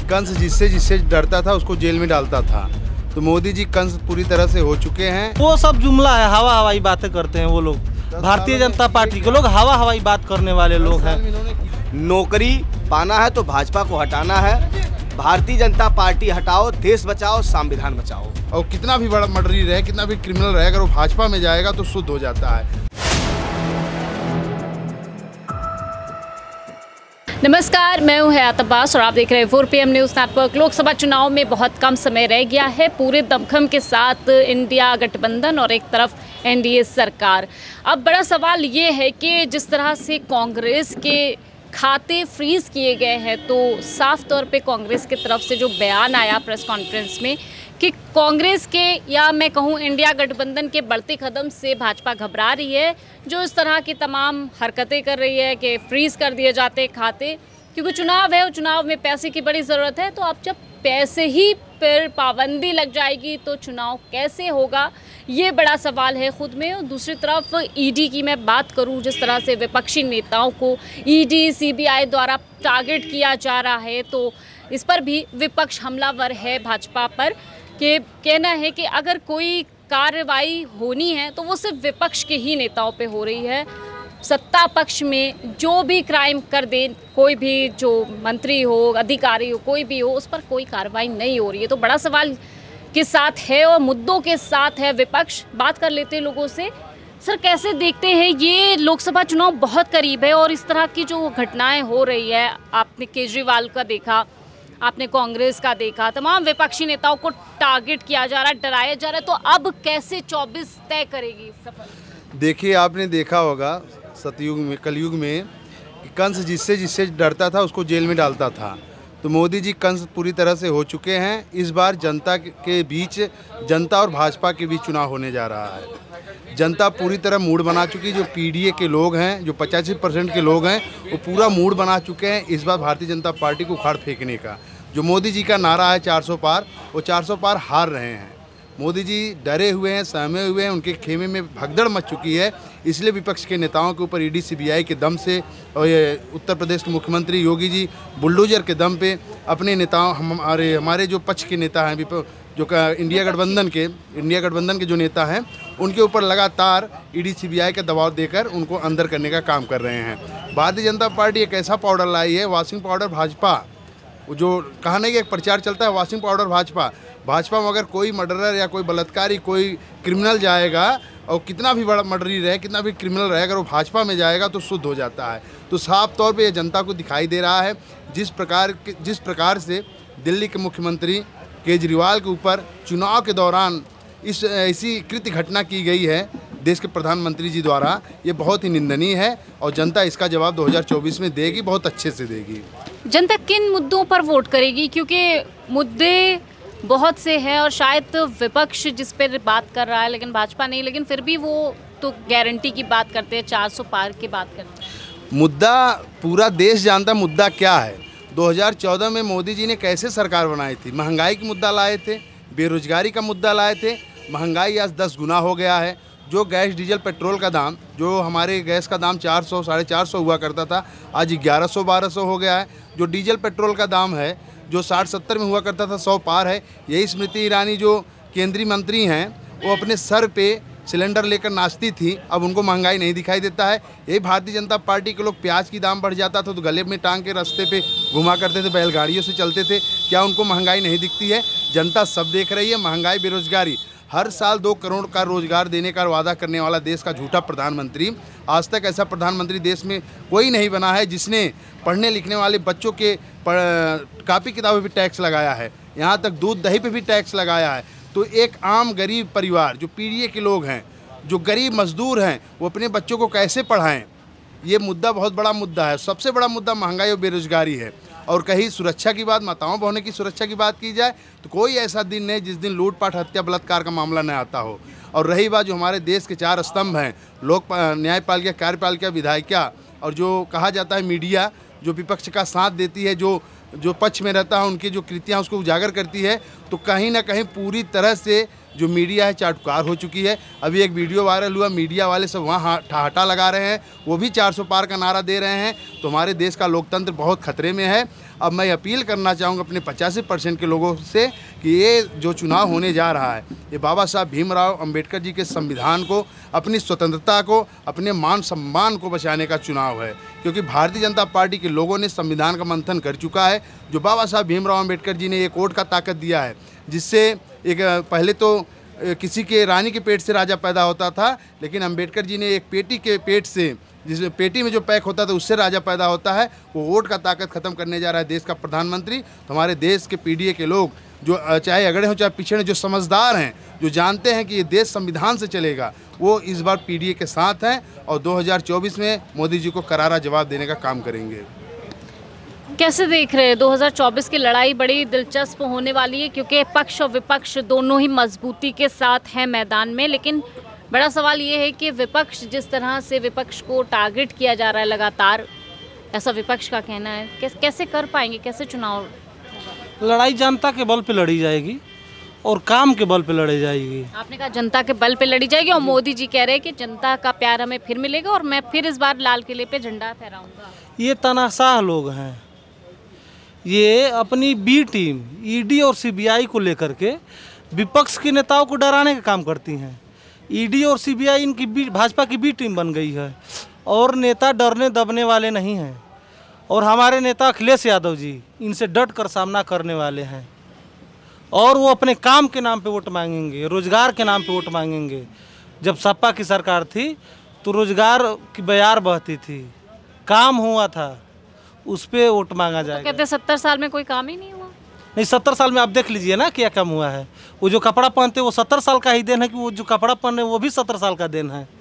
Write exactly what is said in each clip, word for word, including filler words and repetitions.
कंस जिससे जिससे डरता था उसको जेल में डालता था, तो मोदी जी कंस पूरी तरह से हो चुके हैं। वो सब जुमला है, हवा हवाई बातें करते हैं वो लोग। भारतीय जनता पार्टी के लोग हवा हवाई बात करने वाले लोग हैं। नौकरी पाना है तो भाजपा को हटाना है। भारतीय जनता पार्टी हटाओ, देश बचाओ, संविधान बचाओ। और कितना भी बड़ा मर्डरी रहे, कितना भी क्रिमिनल रहे, अगर वो भाजपा में जाएगा तो शुद्ध हो जाता है। नमस्कार, मैं हूं हयात अब्बास और आप देख रहे हैं four P M news network. Lok Sabha चुनाव में बहुत कम समय रह गया है। पूरे दमखम के साथ इंडिया गठबंधन और एक तरफ एन डी ए सरकार। अब बड़ा सवाल ये है कि जिस तरह से कांग्रेस के खाते फ्रीज किए गए हैं, तो साफ तौर पे कांग्रेस की तरफ से जो बयान आया प्रेस कॉन्फ्रेंस में कि कांग्रेस के या मैं कहूँ इंडिया गठबंधन के बढ़ते कदम से भाजपा घबरा रही है, जो इस तरह की तमाम हरकतें कर रही है कि फ्रीज़ कर दिए जाते खाते, क्योंकि चुनाव है और चुनाव में पैसे की बड़ी ज़रूरत है। तो अब जब पैसे ही पर पाबंदी लग जाएगी तो चुनाव कैसे होगा, ये बड़ा सवाल है खुद में। और दूसरी तरफ ई डी की मैं बात करूं, जिस तरह से विपक्षी नेताओं को E D C B I द्वारा टारगेट किया जा रहा है, तो इस पर भी विपक्ष हमलावर है भाजपा पर। कि कहना है कि अगर कोई कार्रवाई होनी है तो वो सिर्फ विपक्ष के ही नेताओं पे हो रही है। सत्ता पक्ष में जो भी क्राइम कर दे, कोई भी जो मंत्री हो, अधिकारी हो, कोई भी हो, उस पर कोई कार्रवाई नहीं हो रही है। तो बड़ा सवाल के साथ है और मुद्दों के साथ है विपक्ष। बात कर लेते हैं लोगों से। सर, कैसे देखते हैं, ये लोकसभा चुनाव बहुत करीब है और इस तरह की जो घटनाएं हो रही है, आपने केजरीवाल का देखा, आपने कांग्रेस का देखा, तमाम विपक्षी नेताओं को टारगेट किया जा रहा है, डराया जा रहा है, तो अब कैसे चौबीस तय करेगी सफल? देखिए, आपने देखा होगा सतयुग में, कलयुग में कि कंस जिससे जिससे डरता था उसको जेल में डालता था, तो मोदी जी कंस पूरी तरह से हो चुके हैं। इस बार जनता के बीच, जनता और भाजपा के बीच चुनाव होने जा रहा है। जनता पूरी तरह मूड बना चुकी, जो पी डी ए के लोग हैं, जो पचासी परसेंट के लोग हैं, वो पूरा मूड बना चुके हैं इस बार भारतीय जनता पार्टी को उखाड़ फेंकने का। जो मोदी जी का नारा है चार सौ पार, वो चार सौ पार हार रहे हैं। मोदी जी डरे हुए हैं, सहमे हुए हैं, उनके खेमे में भगदड़ मच चुकी है। इसलिए विपक्ष के नेताओं के ऊपर E D C B I के दम से और ये उत्तर प्रदेश के मुख्यमंत्री योगी जी बुलडोजर के दम पे अपने नेताओं, हमारे हमारे जो पक्ष के नेता हैं, जो इंडिया गठबंधन के इंडिया गठबंधन के जो नेता हैं, उनके ऊपर लगातार E D C B I का दबाव देकर उनको अंदर करने का काम कर रहे हैं। भारतीय जनता पार्टी एक ऐसा पाउडर लाई है, वॉशिंग पाउडर भाजपा, जो कहा नहीं कि एक प्रचार चलता है वॉशिंग पाउडर भाजपा। भाजपा में अगर कोई मर्डरर या कोई बलात्कारी, कोई क्रिमिनल जाएगा, और कितना भी बड़ा मर्डरी रहे, कितना भी क्रिमिनल रहे, अगर वो भाजपा में जाएगा तो शुद्ध हो जाता है। तो साफ तौर पे ये जनता को दिखाई दे रहा है, जिस प्रकार जिस प्रकार से दिल्ली के मुख्यमंत्री केजरीवाल के ऊपर चुनाव के दौरान इस ऐसी कृत्य घटना की गई है देश के प्रधानमंत्री जी द्वारा, ये बहुत ही निंदनीय है और जनता इसका जवाब दो हज़ार चौबीस में देगी, बहुत अच्छे से देगी। जनता किन मुद्दों पर वोट करेगी, क्योंकि मुद्दे बहुत से हैं और शायद विपक्ष जिस पर बात कर रहा है, लेकिन भाजपा नहीं, लेकिन फिर भी वो तो गारंटी की बात करते हैं, चार सौ पार की बात करते हैं। मुद्दा पूरा देश जानता मुद्दा क्या है। दो हज़ार चौदह में मोदी जी ने कैसे सरकार बनाई थी, महंगाई की मुद्दा लाए थे, बेरोजगारी का मुद्दा लाए थे। महंगाई आज दस गुना हो गया है। जो गैस, डीजल, पेट्रोल का दाम, जो हमारे गैस का दाम चार सौ साढ़े चार सौ हुआ करता था, आज ग्यारह सौ बारह सौ हो गया है। जो डीजल पेट्रोल का दाम है, जो साठ सत्तर में हुआ करता था, सौ पार है। यही स्मृति ईरानी जो केंद्रीय मंत्री हैं, वो अपने सर पे सिलेंडर लेकर नाचती थी, अब उनको महंगाई नहीं दिखाई देता है। यही भारतीय जनता पार्टी के लोग, प्याज की दाम बढ़ जाता था तो गले में टांग के रास्ते पे घुमा करते थे, बैलगाड़ियों से चलते थे, क्या उनको महंगाई नहीं दिखती है? जनता सब देख रही है। महंगाई, बेरोजगारी, हर साल दो करोड़ का रोजगार देने का वादा करने वाला देश का झूठा प्रधानमंत्री, आज तक ऐसा प्रधानमंत्री देश में कोई नहीं बना है जिसने पढ़ने लिखने वाले बच्चों के कापी किताबों पे टैक्स लगाया है, यहाँ तक दूध दही पे भी टैक्स लगाया है। तो एक आम गरीब परिवार, जो पी डी ए के लोग हैं, जो गरीब मजदूर हैं, वो अपने बच्चों को कैसे पढ़ाएं? ये मुद्दा बहुत बड़ा मुद्दा है। सबसे बड़ा मुद्दा महंगाई और बेरोजगारी है। और कहीं सुरक्षा की बात, माताओं बहनों की सुरक्षा की बात की जाए तो कोई ऐसा दिन नहीं जिस दिन लूटपाट, हत्या, बलात्कार का मामला न आता हो। और रही बात जो हमारे देश के चार स्तंभ हैं, लोक न्यायपालिका, कार्यपालिका, विधायिका, और जो कहा जाता है मीडिया, जो विपक्ष का साथ देती है, जो जो पक्ष में रहता है, उनकी जो कृतियाँ उसको उजागर करती है, तो कहीं ना कहीं पूरी तरह से जो मीडिया है चाटुकार हो चुकी है। अभी एक वीडियो वायरल हुआ, मीडिया वाले सब वहाँ ठहाटा लगा रहे हैं, वो भी चार सौ पार का नारा दे रहे हैं। तो हमारे देश का लोकतंत्र बहुत खतरे में है। अब मैं अपील करना चाहूँगा अपने पचासी परसेंट के लोगों से कि ये जो चुनाव होने जा रहा है, ये बाबा साहब भीमराव अंबेडकर जी के संविधान को, अपनी स्वतंत्रता को, अपने मान सम्मान को बचाने का चुनाव है। क्योंकि भारतीय जनता पार्टी के लोगों ने संविधान का मंथन कर चुका है। जो बाबा साहब भीमराव अंबेडकर जी ने एक वोट का ताकत दिया है, जिससे एक पहले तो किसी के रानी के पेट से राजा पैदा होता था, लेकिन अंबेडकर जी ने एक पेटी के पेट से, जिसमें पेटी में जो पैक होता था उससे राजा पैदा होता है, वो वोट का ताकत खत्म करने जा रहा है देश का प्रधानमंत्री। तो हमारे देश के पीडीए के लोग जो चाहे अगड़े हों चाहे पिछड़े, जो समझदार हैं, जो जानते हैं कि ये देश संविधान से चलेगा, वो इस बार पीडीए के साथ हैं और दो हज़ार चौबीस में मोदी जी को करारा जवाब देने का काम करेंगे। कैसे देख रहे हैं दो हज़ार चौबीस की लड़ाई? बड़ी दिलचस्प होने वाली है क्योंकि पक्ष और विपक्ष दोनों ही मजबूती के साथ हैं मैदान में। लेकिन बड़ा सवाल ये है कि विपक्ष, जिस तरह से विपक्ष को टारगेट किया जा रहा है लगातार, ऐसा विपक्ष का कहना है, कैसे कैसे कर पाएंगे, कैसे चुनाव? लड़ाई जनता के बल पे लड़ी जाएगी और काम के बल पे लड़ी जाएगी। आपने कहा जनता के बल पे लड़ी जाएगी और मोदी जी कह रहे हैं कि जनता का प्यार हमें फिर मिलेगा और मैं फिर इस बार लाल किले पे झंडा फहराऊंगा। ये तानाशाह लोग हैं, ये अपनी बी टीम ईडी और सीबीआई को लेकर के विपक्ष के नेताओं को डराने का काम करती हैं। ईडी और सीबीआई इनकी बी भाजपा की बी टीम बन गई है और नेता डरने दबने वाले नहीं हैं। और हमारे नेता अखिलेश यादव जी इनसे डट कर सामना करने वाले हैं और वो अपने काम के नाम पे वोट मांगेंगे, रोजगार के नाम पे वोट मांगेंगे। जब सपा की सरकार थी तो रोजगार की बयार बहती थी, काम हुआ था, उस पे वोट मांगा जाएगा। तो कहते सत्तर साल में कोई काम ही नहीं हुआ। नहीं, सत्तर साल में आप देख लीजिए ना क्या कम हुआ है। वो जो कपड़ा पहनते वो सत्तर साल का ही देन है कि वो जो कपड़ा पहने वो भी सत्तर साल का देन है।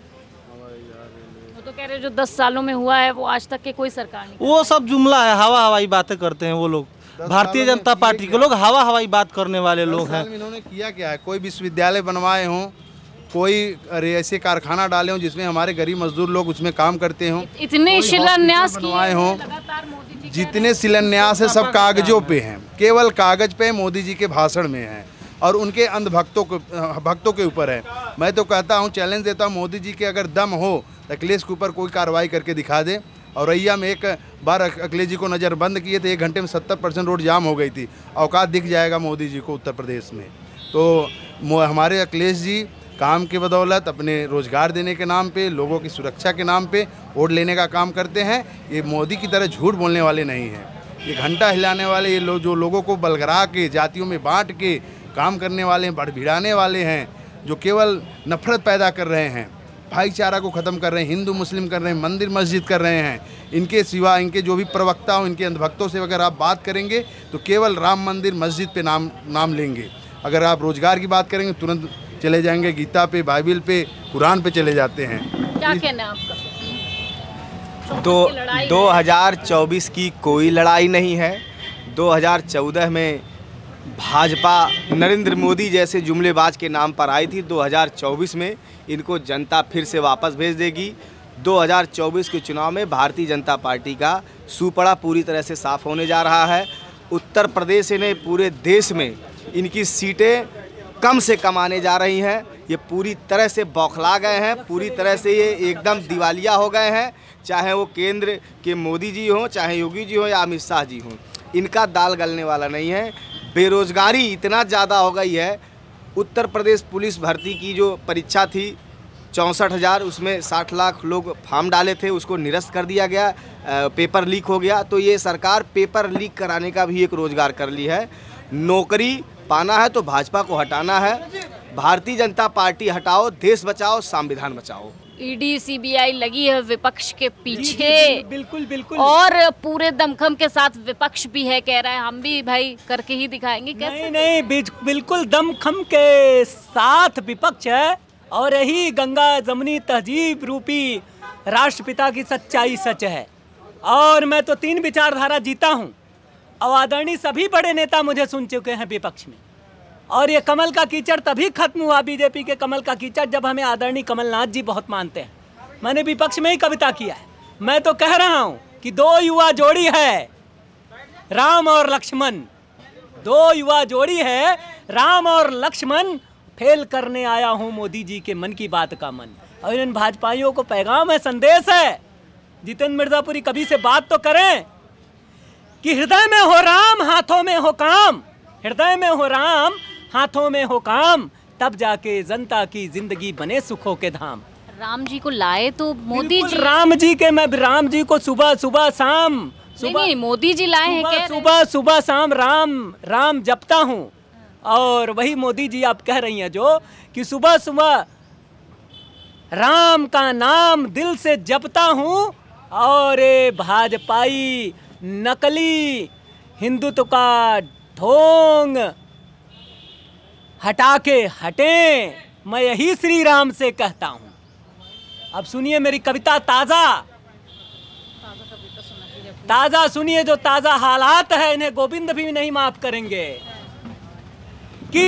वो तो कह रहे जो दस सालों में हुआ है वो आज तक के कोई सरकार नहीं। वो सब जुमला है, हवा हवाई बातें करते हैं वो लोग। भारतीय जनता पार्टी के लोग हवा हवाई बात करने वाले लोग हैं। इन्होंने किया क्या है? कोई विश्वविद्यालय बनवाए हों, कोई ऐसे कारखाना डाले हों जिसमें हमारे गरीब मजदूर लोग उसमें काम करते हों, इतने शिलान्यास बनवाए हों। जितने शिलान्यास है सब कागजों पे हैं, केवल कागज पे मोदी जी के भाषण में हैं और उनके अंधभक्तों को भक्तों के ऊपर है। मैं तो कहता हूँ, चैलेंज देता हूँ, मोदी जी के अगर दम हो तो अखिलेश के ऊपर कोई कार्रवाई करके दिखा दे। और रैया में एक बार अखिलेश जी को नज़रबंद किए थे, एक घंटे में सत्तर परसेंट रोड जाम हो गई थी। औकात दिख जाएगा मोदी जी को उत्तर प्रदेश में। तो हमारे अखिलेश जी काम के बदौलत, अपने रोजगार देने के नाम पे, लोगों की सुरक्षा के नाम पे वोट लेने का काम करते हैं। ये मोदी की तरह झूठ बोलने वाले नहीं हैं। ये घंटा हिलाने वाले, ये लोग जो लोगों को बलगरा के जातियों में बांट के काम करने वाले हैं, भड़भिड़ाने वाले हैं, जो केवल नफरत पैदा कर रहे हैं, भाईचारा को ख़त्म कर रहे हैं, हिंदू मुस्लिम कर रहे हैं, मंदिर मस्जिद कर रहे हैं। इनके सिवा, इनके जो भी प्रवक्ता हो, इनके अंधभक्तों से अगर आप बात करेंगे तो केवल राम मंदिर मस्जिद पे नाम नाम लेंगे। अगर आप रोजगार की बात करेंगे तुरंत चले जाएंगे गीता पे, बाइबिल पे, कुरान पे चले जाते हैं। क्या कहना है आपका? दो दो हज़ार चौबीस की कोई लड़ाई नहीं है। दो हज़ार चौदह में भाजपा नरेंद्र मोदी जैसे जुमलेबाज के नाम पर आई थी। दो हज़ार चौबीस में इनको जनता फिर से वापस भेज देगी। दो हज़ार चौबीस के चुनाव में भारतीय जनता पार्टी का सुपड़ा पूरी तरह से साफ होने जा रहा है। उत्तर प्रदेश ने पूरे देश में इनकी सीटें कम से कम आने जा रही हैं। ये पूरी तरह से बौखला गए हैं, पूरी तरह से ये एकदम दिवालिया हो गए हैं। चाहे वो केंद्र के मोदी जी हों, चाहे योगी जी हों या अमित शाह जी हों, इनका दाल गलने वाला नहीं है। बेरोजगारी इतना ज़्यादा हो गई है। उत्तर प्रदेश पुलिस भर्ती की जो परीक्षा थी चौंसठ हज़ार, उसमें साठ लाख लोग फॉर्म डाले थे, उसको निरस्त कर दिया गया, पेपर लीक हो गया। तो ये सरकार पेपर लीक कराने का भी एक रोज़गार कर ली है। नौकरी पाना है तो भाजपा को हटाना है। भारतीय जनता पार्टी हटाओ, देश बचाओ, संविधान बचाओ। ईडी सीबीआई लगी है विपक्ष के पीछे। बिल्कुल बिल्कुल। और पूरे दमखम के साथ विपक्ष भी है, कह रहा है हम भी भाई करके ही दिखाएंगे। कैसे? नहीं नहीं, बिल्कुल दमखम के साथ विपक्ष है और यही गंगा जमनी तहजीब रूपी राष्ट्रपिता की सच्चाई सच है। और मैं तो तीन विचारधारा जीता हूँ और आदरणीय सभी बड़े नेता मुझे सुन चुके हैं विपक्ष में। और ये कमल का कीचड़ तभी खत्म हुआ, बीजेपी के कमल का कीचड़, जब हमें आदरणीय कमलनाथ जी बहुत मानते हैं। मैंने विपक्ष में ही कविता किया है। मैं तो कह रहा हूँ कि दो युवा जोड़ी है राम और लक्ष्मण, दो युवा जोड़ी है राम और लक्ष्मण, फेल करने आया हूँ मोदी जी के मन की बात का मन। और इन भाजपाइयों को पैगाम है, संदेश है, जितेंद्र मिर्जापुरी कभी से बात तो करें कि हृदय में हो राम हाथों में हो काम, हृदय में हो राम हाथों में हो काम, तब जाके जनता की जिंदगी बने सुखों के धाम। राम जी को लाए तो मोदी जी, राम जी के, मैं राम जी को सुबह सुबह शाम नहीं, नहीं, मोदी जी लाए हैं, कह सुबह सुबह शाम राम राम जपता हूँ। और वही मोदी जी आप कह रही हैं जो कि सुबह सुबह राम का नाम दिल से जपता हूँ। और ये भाजपाई नकली हिंदुत्व का ढोंग हटा के हटें, मैं यही श्री राम से कहता हूँ। अब सुनिए मेरी कविता ताजा ताजा सुनिए, जो ताजा हालात है इन्हें गोविंद भी नहीं माफ करेंगे कि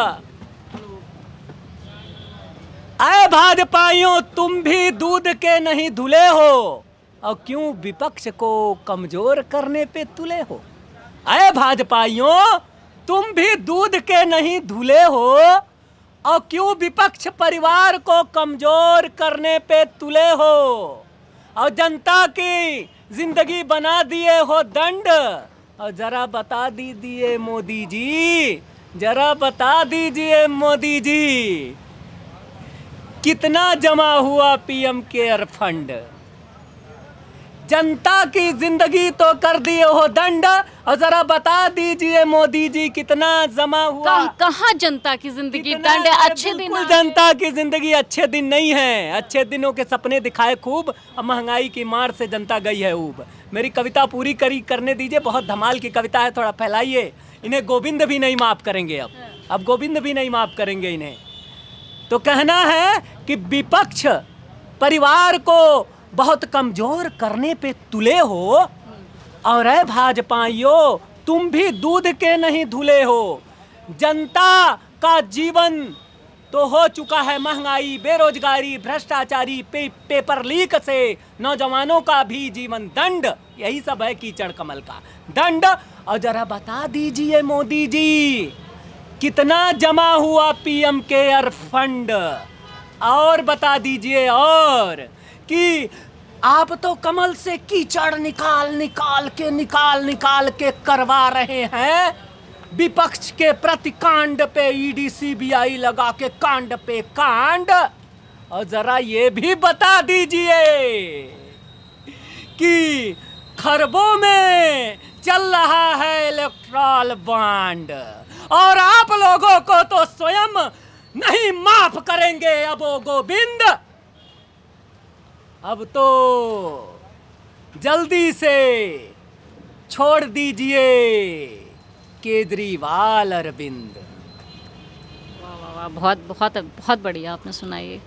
आए भाजपाइयों तुम भी दूध के नहीं धुले हो और क्यों विपक्ष को कमजोर करने पे तुले हो। आए भाजपाइयों तुम भी दूध के नहीं धुले हो और क्यों विपक्ष परिवार को कमजोर करने पे तुले हो। और जनता की जिंदगी बना दिए हो दंड। और जरा बता दीजिए मोदी जी, जरा बता दीजिए मोदी जी, कितना जमा हुआ पीएम केयर फंड। जनता की जिंदगी तो कर दिए हो दंड, और जरा बता दीजिए मोदी जी कितना जमा हुआ। कहाँ जनता की जिंदगी दंड है? अच्छे दिन, जनता की जिंदगी अच्छे दिन नहीं है। अच्छे दिनों के सपने दिखाए खूब, अब महंगाई की मार से जनता गई है ऊब। मेरी कविता पूरी करी करने दीजिए, बहुत धमाल की कविता है, थोड़ा फैलाइए। इन्हें गोविंद भी नहीं माफ करेंगे, अब अब गोविंद भी नहीं माफ करेंगे इन्हें। तो कहना है कि विपक्ष परिवार को बहुत कमजोर करने पे तुले हो। और है भाजपाइयों तुम भी दूध के नहीं धुले हो। जनता का जीवन तो हो चुका है महंगाई, बेरोजगारी, भ्रष्टाचारी, पे, पेपर लीक से नौजवानों का भी जीवन दंड। यही सब है कीचड़ कमल का दंड। और जरा बता दीजिए मोदी जी कितना जमा हुआ पीएम केयर फंड। और बता दीजिए और कि आप तो कमल से कीचड़ निकाल निकाल के निकाल निकाल के करवा रहे हैं। विपक्ष के प्रति कांड पे ईडी सीबीआई लगा के कांड पे कांड। और जरा ये भी बता दीजिए कि खरबों में चल रहा है इलेक्ट्रल बॉन्ड, और आप लोगों को तो स्वयं नहीं माफ करेंगे अब वो गोविंद। अब तो जल्दी से छोड़ दीजिए केजरीवाल अरविंद। वाह वाह वाह, बहुत बहुत बहुत बढ़िया आपने सुनाई।